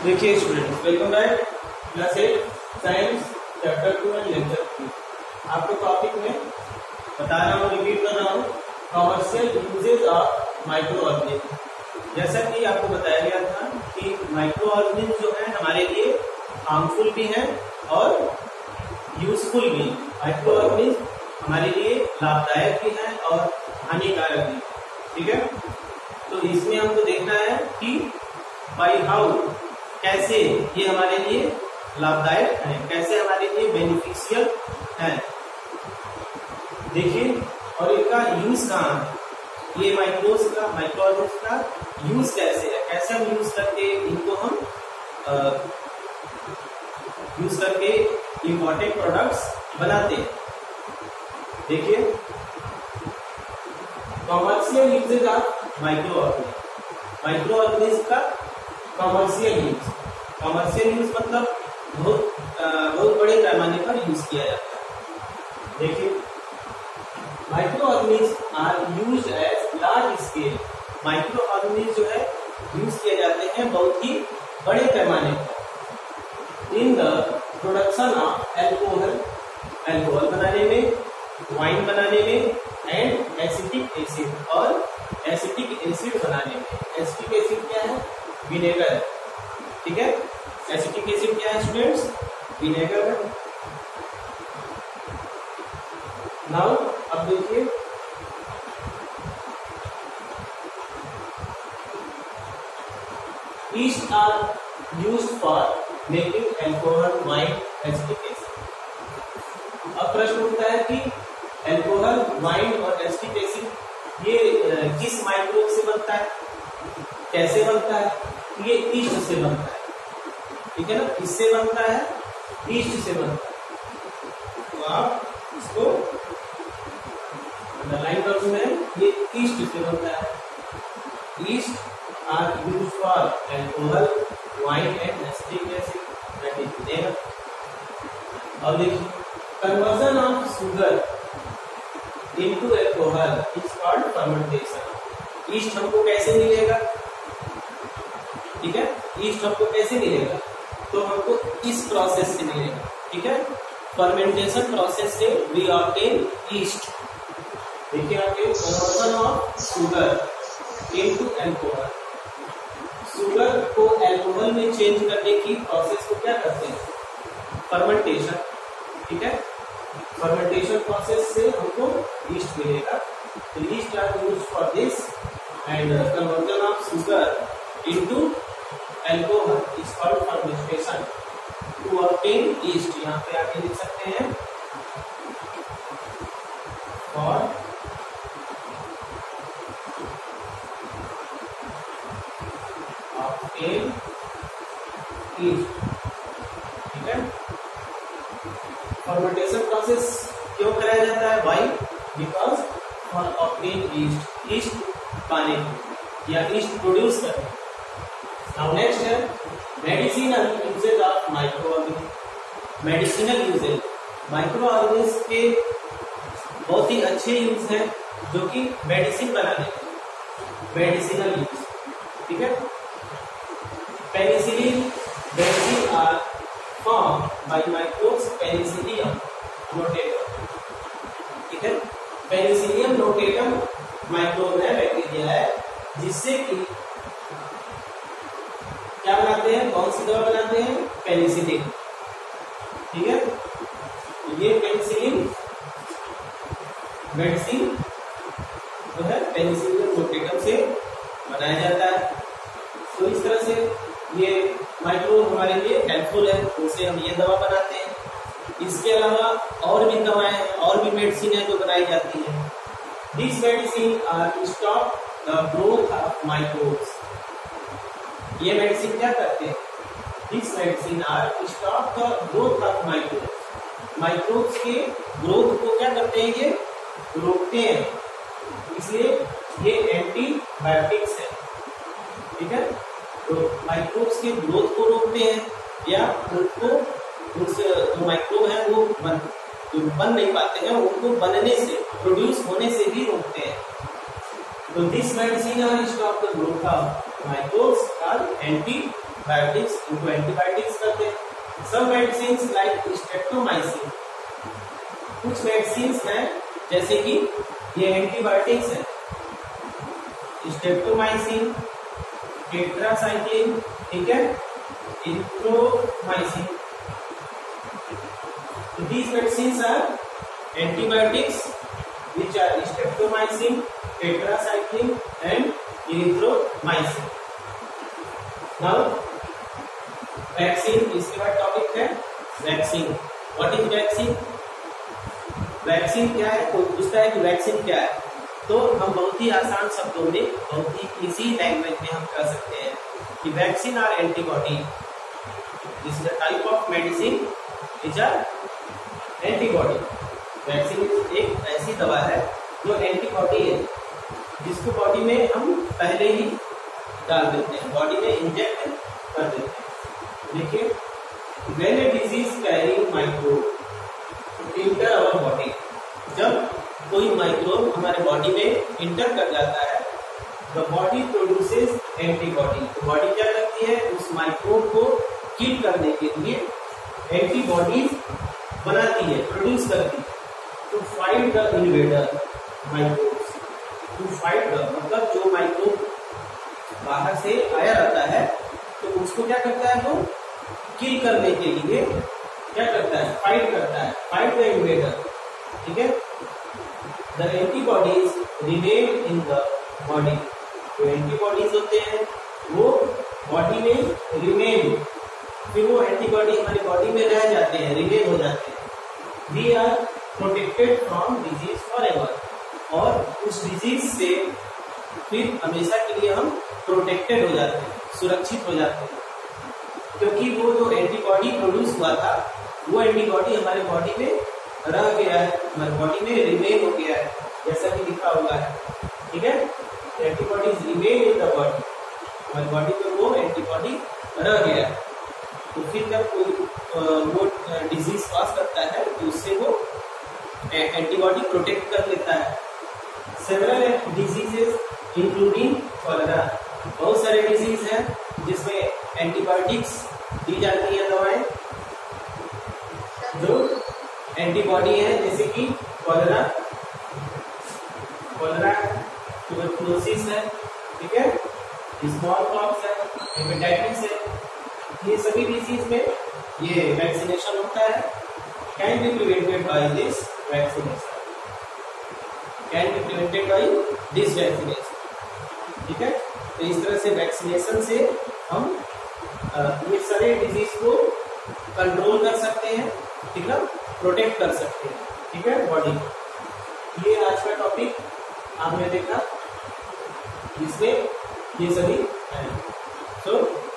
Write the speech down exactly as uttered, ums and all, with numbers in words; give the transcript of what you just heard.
देखिए students, welcome back class at science chapter two and lecture three. आपको topic में बता रहा हूँ, रिपीट कर रहा हूँ, commercial usages of micro organism. जैसा कि आपको बताया गया था कि माइक्रो ऑर्गेनिज्म जो है हमारे लिए हार्मफुल भी हैं और यूजफुल भी। माइक्रो ऑर्गेनिज्म हमारे लिए लाभदायक भी हैं और हानिकारक भी, ठीक है। तो इसमें हमको देखना है कि बाई हाउ, कैसे ये हमारे लिए लाभदायक है, कैसे हमारे लिए बेनिफिशियल है। देखिए, और इनका यूज कहाँ है, ये माइक्रोस का माइक्रो ऑर्गेनिज्म का यूज कैसे है, कैसे हम यूज करके इनको हम यूज करके इम्पोर्टेंट प्रोडक्ट्स बनाते हैं। देखिए, commercial usages of micro organism. Micro organism का कॉमर्शियल यूज, कॉमर्शियल यूज मतलब बहुत बहुत बड़े पैमाने पर यूज किया जाता है। देखिए, micro organism are used as large scale. Micro organism जो है यूज किए जाते हैं बहुत ही बड़े पैमाने पर in the production of alcohol, alcohol बनाने में, वाइन बनाने में, एंड एसिटिक एसिड, और एसिटिक एसिड बनाने में। एसिटिक एसिड क्या है? विनेगर, ठीक है। एसिटिक एसिड क्या है स्टूडेंट्स? विनेगर है। नाउ अब देखिए, yeast are used for making alcohol, wine, acetic acid. अब प्रश्न उठता है कि एल्कोहल, वाइन और एसिटिक एसिड ये किस माइक्रोब से बनता है, कैसे बनता है? ये ईस्ट से बनता है, ठीक है ना। इससे बनता है, ईस्ट से बनता है। तो आप इसको अंडरलाइन कर दूं मैं, ये ईस्ट से बनता है। Yeast are used for alcohol, wine and acetic acid, that is vinegar. और देखिए, conversion of sugar into alcohol is called fermentation. Yeast हमको कैसे मिलेगा, ठीक है। ईस्ट हमको कैसे मिलेगा? तो हमको इस प्रोसेस से मिलेगा, ठीक है। फर्मेंटेशन प्रोसेस से वी ऑब्टेन ईस्ट। देखिए आपके conversion of sugar into alcohol. Sugar को एल्कोहल में चेंज करने की प्रोसेस को क्या कहते हैं? फर्मेंटेशन, ठीक है। फर्मेंटेशन प्रोसेस से हमको ईस्ट मिलेगा। तो yeast are used for this and conversion of sugar into alcohol is called fermentation to obtain yeast. यहाँ पे आगे लिख सकते हैं, और ऑब्टेन ईस्ट, ठीक है। फर्मेंटेशन प्रोसेस क्यों कराया जाता है? Why? Because for obtain yeast, yeast पाने या ईस्ट प्रोड्यूस करने। नाउ नेक्स्ट है medicinal usages of micro organism. Medicinal usages, micro organism के बहुत ही अच्छे यूज हैं जो कि मेडिसिन बनाने में। मेडिसिनल यूज, ठीक है। Penicillin, vaccine are form by microbes penicillium notatum, ठीक है। पेनिसिलियम नोटेटम माइक्रोब है, बैक्टीरिया है, जिससे कि क्या बनाते हैं, कौन सी दवा बनाते हैं? पेनिसिलिन, ठीक है। ये पेनिसिलिन मेडिसिन जो है पेनिसिलियम नोटेटम से बनाया जाता है। तो इस तरह से ये माइक्रोब हमारे लिए हेल्पफुल है, उनसे हम ये दवा बनाते हैं। इसके अलावा और भी दवाएं हैं, और भी मेडिसिन है जो बनाई जाती है। This medicine are stop the growth of microbes. ये मेडिसिन क्या करते हैं? This medicine are stop the growth of microbes. Microbes के ग्रोथ को क्या करते हैं? ये रोकते हैं, इसलिए ये एंटीबायोटिक्स है, ठीक है। तो माइक्रोब्स के ग्रोथ को रोकते हैं, या उनको उस जो माइक्रोब है वो बन जो बन नहीं पाते हैं, उनको बनने से, प्रोड्यूस होने से भी रोकते हैं। तो this medicine are stop the growth of microbes are antibiotics, इनको एंटीबायोटिक्स करते हैं। सम मेडिसिन लाइक स्ट्रेप्टोमाइसिन, कुछ मेडिसिन हैं जैसे कि ये एंटीबायोटिक्स है, स्ट्रेप्टोमाइसिन, टेट्रासाइक्लिन, ठीक है, erythromycin. These medicines are antibiotics which are streptomycin, tetracycline and erythromycin. Now vaccine, इसके बाद टॉपिक है vaccine. What is vaccine? Vaccine क्या है? कोई पूछता है कि वैक्सीन क्या है, तो हम बहुत ही आसान शब्दों में, बहुत ही इजी लैंग्वेज में हम कह सकते हैं कि vaccine are antibody. This is a type of medicine which are antibody. Vaccine एक ऐसी दवा है जो एंटीबॉडी है, जिसको बॉडी में हम पहले ही डाल देते हैं, बॉडी में इंजेक्ट कर देते हैं। देखिए, when a disease carrying microbe enter our body, जब कोई माइक्रोब हमारे बॉडी में इंटर कर जाता है, द बॉडी प्रोड्यूसेस एंटीबॉडी। तो बॉडी क्या करती है? उस माइक्रोब को किल करने के लिए एंटीबॉडीज बनाती है, प्रोड्यूस करती है, to fight the invader microbes. To fight the मतलब जो माइक्रोब बाहर से आया रहता है, तो उसको क्या करता है? वो किल करने के लिए क्या करता है? फाइट करता है, फाइट द इन्वेडर, ठीक है। The antibodies remain in the body. जो एंटीबॉडीज होते हैं वो बॉडी में रिमेन, फिर वो एंटीबॉडी हमारी बॉडी में रह जाते हैं, रिमेन हो जाते हैं। We are protected from disease forever, और उस डिजीज से फिर हमेशा के लिए हम प्रोटेक्टेड हो जाते हैं, सुरक्षित हो जाते हैं, क्योंकि वो जो एंटीबॉडी प्रोड्यूस हुआ था वो एंटीबॉडी हमारे बॉडी में रह गया है, हमारे बॉडी में रिमेन हो गया है, जैसा कि लिखा हुआ है, ठीक है। Antibodies remain in the body, हमारी बॉडी में वो एंटीबॉडी रह गया है। तो फिर जब कोई वो डिजीज पास करता है तो उससे वो एंटीबॉडी प्रोटेक्ट कर लेता है। सेवरल डिजीजेस इंक्लूडिंग कॉलेरा, बहुत सारे डिजीज हैं जिसमें एंटीबायोटिक्स दी जाती है, दवाएं जो एंटीबॉडी है, जैसे कि कॉलेरा, कॉलेरा ट्यूबरकुलोसिस है, ठीक है, स्मॉल पॉक्स है, हेपेटाइटिस है। ये सभी डिजीज में ये वैक्सीनेशन होता है। Can be prevented by this vaccination, can be prevented by this vaccination, ठीक है। तो इस तरह से वैक्सीनेशन से हम आ, ये सारे डिजीज को कंट्रोल कर सकते हैं, ठीक है, प्रोटेक्ट कर सकते हैं, ठीक है, बॉडी। ये आज का टॉपिक आपने देखा, इसमें ये सभी है। तो